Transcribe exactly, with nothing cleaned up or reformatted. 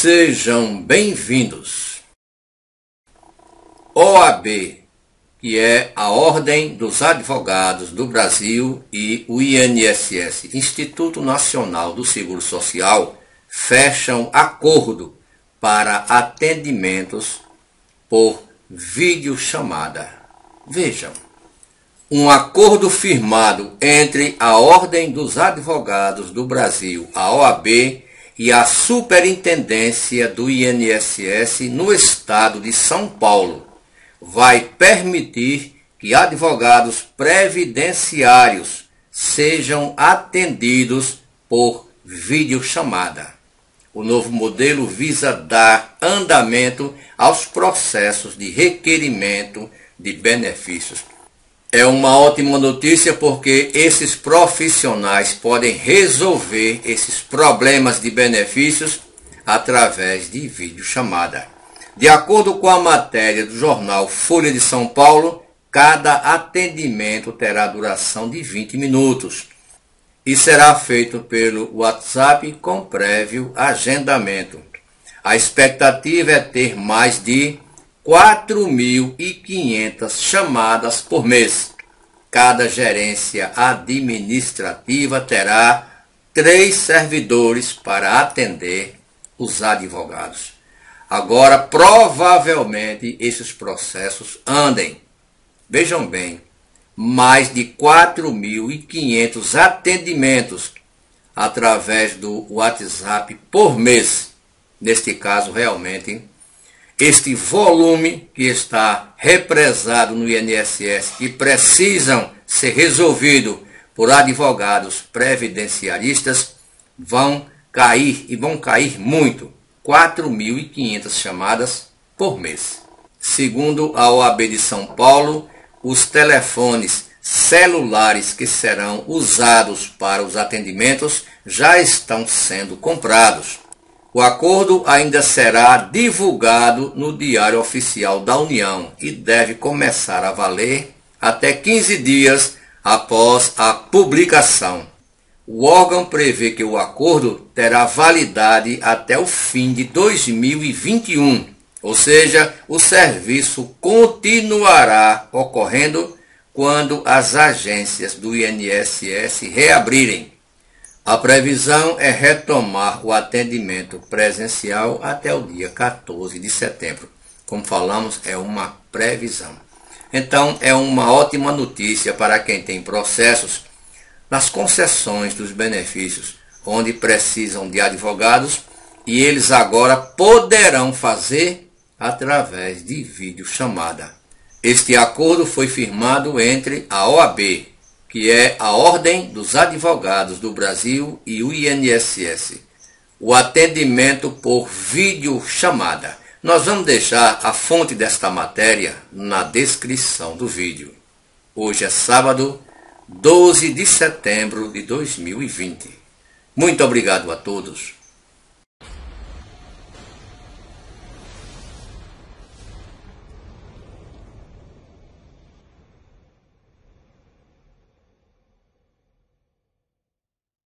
Sejam bem-vindos. O A B, que é a Ordem dos Advogados do Brasil, e o I N S S, Instituto Nacional do Seguro Social, fecham acordo para atendimentos por videochamada. Vejam, um acordo firmado entre a Ordem dos Advogados do Brasil, a O A B, e a Superintendência do I N S S no estado de São Paulo vai permitir que advogados previdenciários sejam atendidos por videochamada. O novo modelo visa dar andamento aos processos de requerimento de benefícios. É uma ótima notícia porque esses profissionais podem resolver esses problemas de benefícios através de videochamada. De acordo com a matéria do jornal Folha de São Paulo, cada atendimento terá duração de vinte minutos e será feito pelo WhatsApp com prévio agendamento. A expectativa é ter mais de quatro mil e quinhentas chamadas por mês. Cada gerência administrativa terá três servidores para atender os advogados. Agora, provavelmente, esses processos andem. Vejam bem, mais de quatro mil e quinhentos atendimentos através do WhatsApp por mês. Neste caso, realmente, este volume que está represado no I N S S e precisam ser resolvido por advogados previdenciaristas vão cair e vão cair muito. quatro mil e quinhentas chamadas por mês. Segundo a O A B de São Paulo, os telefones celulares que serão usados para os atendimentos já estão sendo comprados. O acordo ainda será divulgado no Diário Oficial da União e deve começar a valer até quinze dias após a publicação. O órgão prevê que o acordo terá validade até o fim de dois mil e vinte e um, ou seja, o serviço continuará ocorrendo quando as agências do I N S S reabrirem. A previsão é retomar o atendimento presencial até o dia quatorze de setembro. Como falamos, é uma previsão. Então, é uma ótima notícia para quem tem processos nas concessões dos benefícios, onde precisam de advogados, e eles agora poderão fazer através de videochamada. Este acordo foi firmado entre a O A B, que é a Ordem dos Advogados do Brasil, e o I N S S. O atendimento por videochamada. Nós vamos deixar a fonte desta matéria na descrição do vídeo. Hoje é sábado, doze de setembro de dois mil e vinte. Muito obrigado a todos.